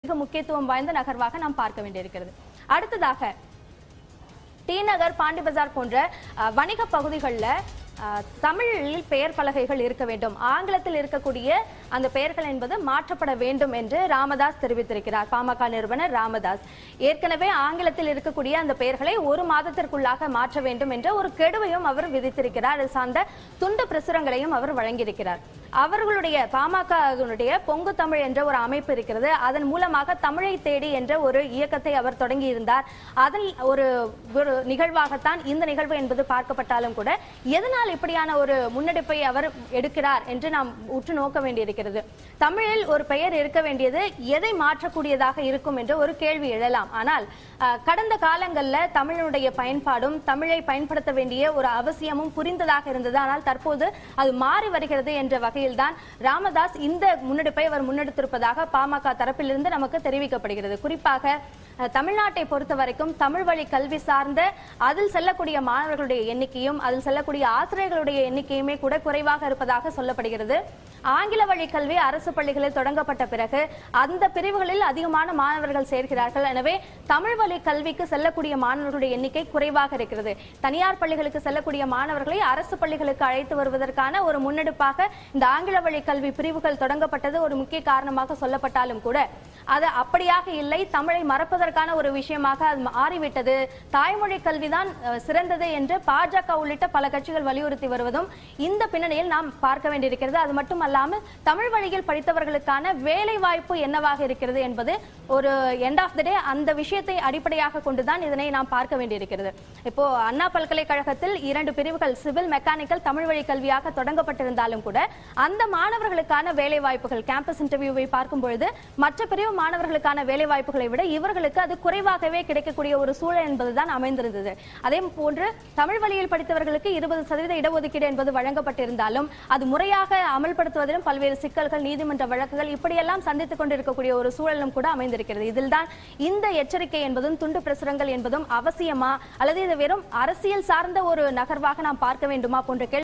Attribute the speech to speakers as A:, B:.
A: முக்கியத்துவம் வாய்ந்த நகர்வாக நாம் பார்க்க வேண்டியிருக்கிறது. அடுத்ததாக டி நகர், பாண்டி பஜார் போன்ற வணிக பகுதிகளில் தமிழில் பெயர் பலகைகள் இருக்க வேண்டும், ஆங்கிலத்தில் இருக்கக்கூடிய அந்த பெயர்கள் என்பது மாற்றப்பட வேண்டும் என்று ராமதாஸ் தெரிவித்திருக்கிறார். பாமக நிறுவனர் ராமதாஸ் ஏற்கனவே ஆங்கிலத்தில் இருக்கக்கூடிய அந்த பெயர்களை 1 மாதத்திற்குள்ளாக மாற்ற வேண்டும் என்ற ஒரு கெடுவையும் அவர் விதித்திருக்கிறார். அது சார்ந்த துண்டு பிரசுரங்களையும் அவர் வழங்கியிருக்கிறார். அவர்களுடைய பாமகவினுடைய பொங்கு தமிழ் என்ற ஒரு அமைப்பு இருக்கிறது. அதன் மூலமாக தமிழை தேடி என்ற ஒரு இயக்கத்தை அவர் தொடங்கி இருந்தார். அதில் ஒரு நிகழ்வாகத்தான் இந்த நிகழ்வு என்பது பார்க்கப்பட்டாலும் கூட எதனால் இப்படியான ஒரு முன்னெடுப்பை அவர் எடுக்கிறார் என்று நாம் உற்று நோக்க வேண்டியிருக்கிறது. தமிழில் ஒரு பெயர் இருக்க வேண்டியது எதை மாற்றக்கூடியதாக இருக்கும் என்ற ஒரு கேள்வி எழலாம். ஆனால் கடந்த காலங்களில் தமிழனுடைய பயன்பாடும் தமிழை பயன்படுத்த வேண்டிய ஒரு அவசியமும் புரிந்ததாக இருந்தது. ஆனால் தற்போது அது மாறி வருகிறது என்ற வகையில்தான் ராமதாஸ் இந்த முன்னெடுப்பை அவர் முன்னெடுத்திருப்பதாக பாமக தரப்பிலிருந்து நமக்கு தெரிவிக்கப்படுகிறது. குறிப்பாக தமிழ்நாட்டை பொறுத்த வரைக்கும் தமிழ் வழி கல்வி சார்ந்த அதில் செல்லக்கூடிய மாணவர்களுடைய எண்ணிக்கையும் அதில் செல்லக்கூடிய ஆசிரியர்களுடைய எண்ணிக்கையுமே கூட குறைவாக இருப்பதாக சொல்லப்படுகிறது. ஆங்கில வழி கல்வி அரசு பள்ளிகளில் தொடங்கப்பட்ட பிறகு அந்த பிரிவுகளில் அதிகமான மாணவர்கள் சேர்க்கிறார்கள். எனவே தமிழ் வழி கல்விக்கு செல்லக்கூடிய மாணவர்களுடைய எண்ணிக்கை குறைவாக இருக்கிறது. தனியார் பள்ளிகளுக்கு செல்லக்கூடிய மாணவர்களை அரசு பள்ளிகளுக்கு அழைத்து வருவதற்கான ஒரு முன்னெடுப்பாக இந்த ஆங்கில வழி கல்வி பிரிவுகள் தொடங்கப்பட்டது ஒரு முக்கிய காரணமாக சொல்லப்பட்டாலும் கூட அது அப்படியாக இல்லை. தமிழை மறப்பதற்கான ஒரு விஷயமாக அது மாறிவிட்டது. தாய்மொழி கல்விதான் சிறந்தது என்று பாஜக உள்ளிட்ட பல கட்சிகள் வலியுறுத்தி வருவதும் இந்த பின்னணியில் நாம் பார்க்க வேண்டியிருக்கிறது. அது மட்டுமல்லாமல் தமிழ் வழியில் படித்தவர்களுக்கான வேலை வாய்ப்பு என்னவாக இருக்கிறது என்பது ஒரு எண்ட் ஆஃப் த டே அந்த விஷயத்தை அடிப்படையாக கொண்டுதான் இதனை நாம் பார்க்க வேண்டியிருக்கிறது. இப்போ அண்ணா பல்கலைக்கழகத்தில் 2 பிரிவுகள் சிவில், மெக்கானிக்கல், தமிழ் வழி கல்வியாக தொடங்கப்பட்டிருந்தாலும் கூட அந்த மாணவர்களுக்கான வேலை வாய்ப்புகள் கேம்பஸ் இன்டர்வியூவை பார்க்கும் பொழுது மற்ற பிரிவு மாணவர்களுக்கான வேலை வாய்ப்புகளை விட இவர்களுக்கு அது குறைவாகவே கிடைக்கக்கூடிய ஒரு சூழல் என்பதுதான் அமைந்திருந்தது. அதே போன்று தமிழ் வழியில் படித்தவர்களுக்கு 20% இடஒதுக்கீடு என்பது வழங்கப்பட்டிருந்தாலும் அது முறையாக அமல்படுத்துவதிலும் பல்வேறு சிக்கல்கள், நீதிமன்ற வழக்குகள் இப்படியெல்லாம் சந்தித்துக் கொண்டிருக்கக்கூடிய ஒரு சூழலும் கூட அமைந்திருக்கிறது. இதில்தான் இந்த எச்சரிக்கை என்பதும் துண்டு பிரசுரங்கள் என்பதும் அவசியமா அல்லது இது வெறும் அரசியல் சார்ந்த ஒரு நகர்வாக நாம் பார்க்க வேண்டுமா போன்ற